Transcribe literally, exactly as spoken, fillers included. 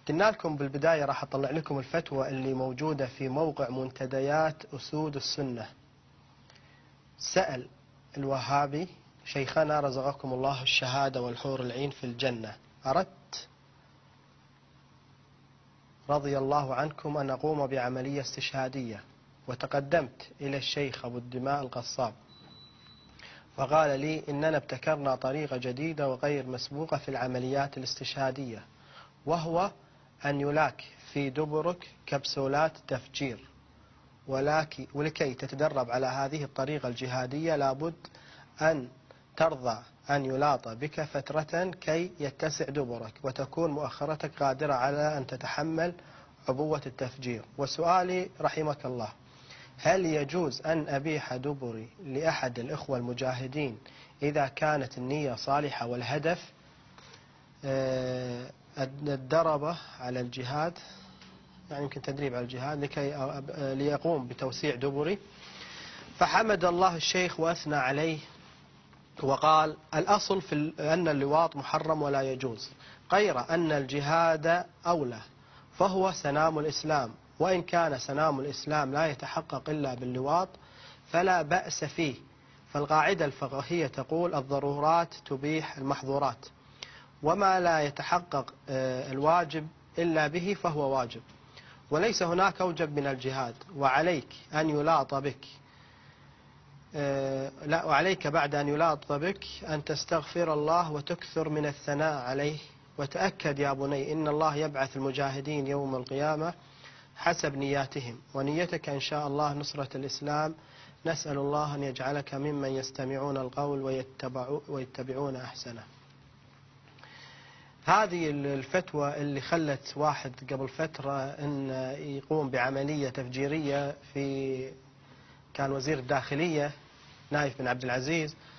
قلنا لكم بالبداية راح أطلع لكم الفتوى اللي موجودة في موقع منتديات أسود السنة. سأل الوهابي شيخنا رزقكم الله الشهادة والحور العين في الجنة، أردت رضي الله عنكم أن أقوم بعملية استشهادية، وتقدمت إلى الشيخ أبو الدماء القصاب فقال لي إننا ابتكرنا طريقة جديدة وغير مسبوقة في العمليات الاستشهادية، وهو أن يلاك في دبرك كبسولات تفجير، ولكي ولكي تتدرب على هذه الطريقة الجهادية لابد أن ترضى أن يلاط بك فترة كي يتسع دبرك وتكون مؤخرتك قادرة على أن تتحمل عبوة التفجير. وسؤالي رحمك الله، هل يجوز أن أبيح دبري لأحد الإخوة المجاهدين إذا كانت النية صالحة والهدف الدربة على الجهاد، يعني يمكن تدريب على الجهاد لكي ليقوم بتوسيع دبري؟ فحمد الله الشيخ وأثنى عليه وقال الأصل في أن اللواط محرم ولا يجوز، غير أن الجهاد أولى فهو سنام الإسلام، وإن كان سنام الإسلام لا يتحقق إلا باللواط فلا بأس فيه، فالقاعدة الفقهية تقول الضرورات تبيح المحظورات، وما لا يتحقق الواجب إلا به فهو واجب، وليس هناك أوجب من الجهاد، وعليك أن يلاط بك لا وعليك بعد أن يلاط بك أن تستغفر الله وتكثر من الثناء عليه، وتأكد يا بني إن الله يبعث المجاهدين يوم القيامة حسب نياتهم، ونيتك إن شاء الله نصرة الإسلام، نسأل الله أن يجعلك ممن يستمعون القول ويتبعون أحسنه. هذه الفتوى اللي خلت واحد قبل فترة أن يقوم بعملية تفجيرية في كان وزير الداخلية نايف بن عبد العزيز،